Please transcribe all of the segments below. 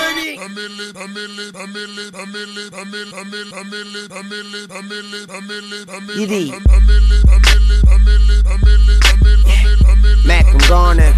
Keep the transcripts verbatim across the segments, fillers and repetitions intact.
Edie Mac, I'm gonna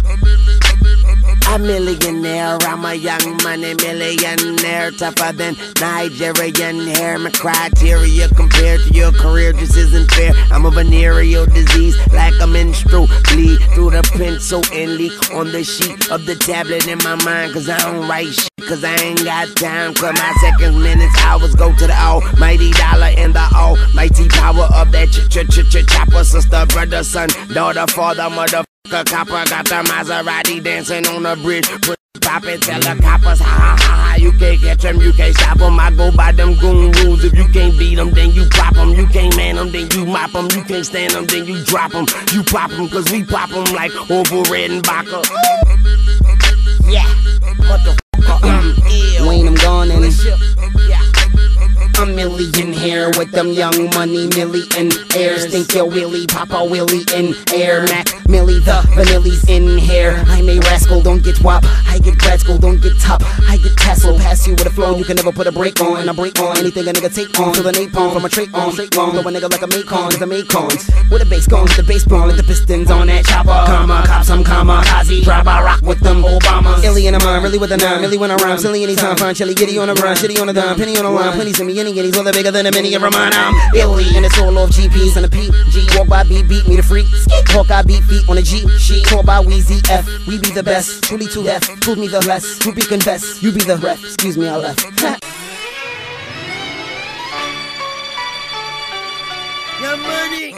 a millionaire, I'm a young money millionaire, tougher than Nigerian hair. My criteria compared to your career just isn't fair. I'm a venereal disease, like a menstrual bleed through the pencil and leak on the sheet of the tablet in my mind. Cause I don't write shit, cause I ain't got time. Cause my seconds, minutes, hours go to the almighty dollar and the almighty power of that ch ch ch ch chopper. Sister, brother, son, daughter, father, mother. The copper got the Maserati dancing on the bridge. Put pop it, tell the coppers, ha ha ha ha. You can't catch them, you can't stop them. I go by them goon rules. If you can't beat them, then you pop them. You can't man them, then you mop them. You can't stand them, then you drop them. You pop them, cause we pop them like Orville Redenbacher. Yeah, what the fuck? Um, Wayne, I'm gone and a million here with them young money millionaires. Think you're Willie, Papa Willie in air. Mac Millie, the vanilli's in here. I'm a rascal, don't get wop. I get grad school, don't get top. I get tassel, pass you with a flow. You can never put a break on. And I break on anything a nigga take on. Feel the napalm from a trait on. Straight on, throw a nigga like a Macon. The Macons with a bass gone, with the bass blown. Let the pistons on that chopper. Comma, cops, I'm kamikaze. Drive by rock with them Obamas. Illy in a mind, really with a nine. Millie when I rhyme, silly anytime. Fine chili, giddy on a run, shitty on a dime, penny on a line. Pennies in me, any guineas, all the bigger than a mini. Ever mind, I'm illy and it's all off G Ps and a P G. Walk by beat, beat me the freak. Talk I beat feet on a G. She talk by Weezy F. We be the best, truly to death. Prove me the less, who be confess. You be the ref. Excuse me, I left. Your money.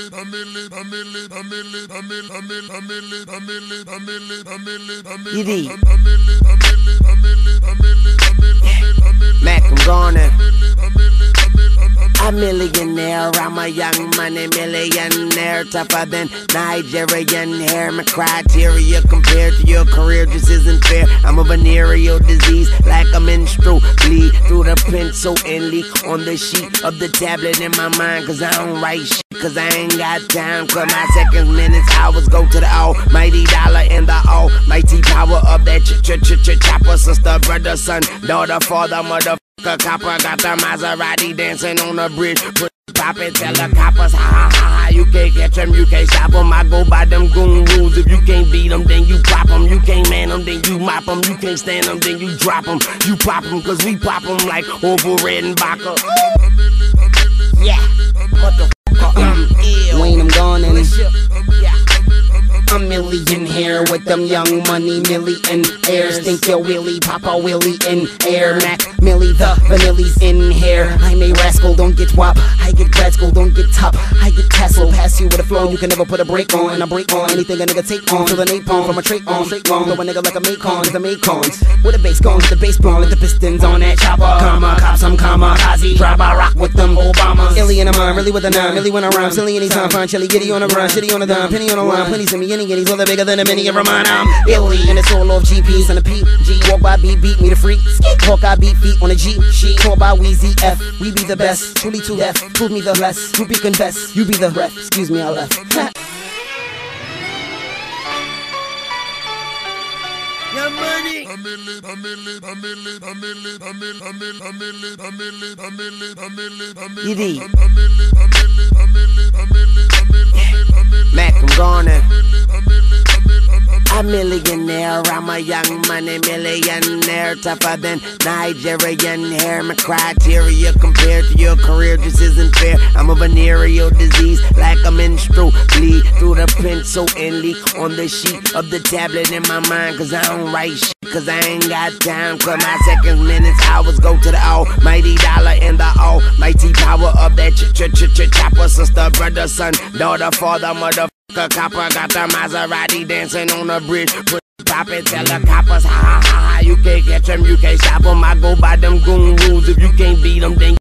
Edie Mac, I'm gonna a millionaire, I'm a young money millionaire, tougher than Nigerian hair. My criteria compared to your career just isn't fair. I'm a venereal disease, like a menstrual bleed through the pencil and leak on the sheet of the tablet in my mind. Cause I don't write shit, cause I ain't got time. Cause my seconds, minutes, hours go to the almighty dollar and the almighty power of that ch ch ch ch chopper. Sister, brother, son, daughter, father, mother. The copper got the Maserati dancing on the bridge. Put pop it, tell the coppers, ha ha ha ha. You can't catch them, you can't stop them. I go by them goon rules. If you can't beat them, then you pop them. You can't man them, then you mop them. You can't stand them, then you drop them. You pop them, cause we pop them like Orville Redenbacher. Yeah, what the fuck? Um, Wayne, I'm gone and a million here with them young money millionaires. Think you're Willie, Papa Willie in air. Mac Millie, the vanilli's in here. I'm a rascal, don't get wop. I get grad school, don't get top. I get tassel, pass you with a flow. You can never put a break on. And I break on anything a nigga take on. Feel the napalm from a trait on. Straight on, throw a nigga like a Macon. The Macons with a bass gone, with the bass blown. Let the pistons on that chopper. Comma, cops, I'm kamikaze. Drive by rock with them Obamas. Illy in a mind, really with a nine. Millie when I rhyme, silly anytime. Fine chili, giddy on a run, shitty on a dime, penny on a line. Pennies in me, any guineas, all the bigger than a mini. Ever mind, I'm illy and it's all off G Ps and a P G. Walk by beat, beat me the freak. Talk I beat feet on a G. She talk by Weezy F. We be the best, truly to death. Prove me the less, who be confess. You be the ref. Excuse me, I left. Your money. Edie Mac, I'm gonna a millionaire, I'm a young money millionaire, tougher than Nigerian hair. My criteria compared to your career just isn't fair. I'm a venereal disease, like a menstrual bleed through the pencil and leak on the sheet of the tablet in my mind. Cause I don't write shit, cause I ain't got time. Cause my seconds, minutes, hours go to the almighty dollar and the almighty power of that ch ch ch ch chopper. Sister, brother, son, daughter, father, mother. The copper got the Maserati dancing on the bridge. Put pop it, tell the coppers, ha ha ha ha. You can't catch them, you can't stop them. I go by them goon rules. If you can't beat them, then